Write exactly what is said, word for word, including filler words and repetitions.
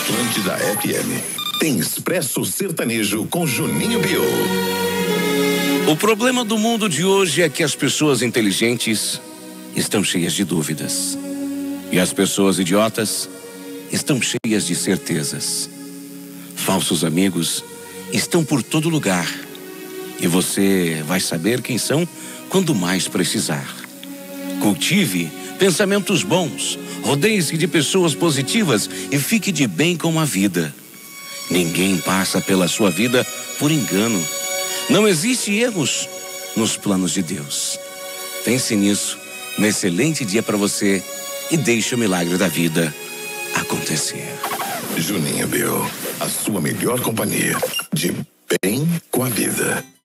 Atlântida F M tem Expresso Sertanejo com Juninho Bio. O problema do mundo de hoje é que as pessoas inteligentes estão cheias de dúvidas. E as pessoas idiotas estão cheias de certezas. Falsos amigos estão por todo lugar. E você vai saber quem são quando mais precisar. Cultive pensamentos bons, rodeie-se de pessoas positivas e fique de bem com a vida. Ninguém passa pela sua vida por engano. Não existe erros nos planos de Deus. Pense nisso. Um excelente dia para você e deixe o milagre da vida acontecer. Juninho Bio, a sua melhor companhia. De bem com a vida.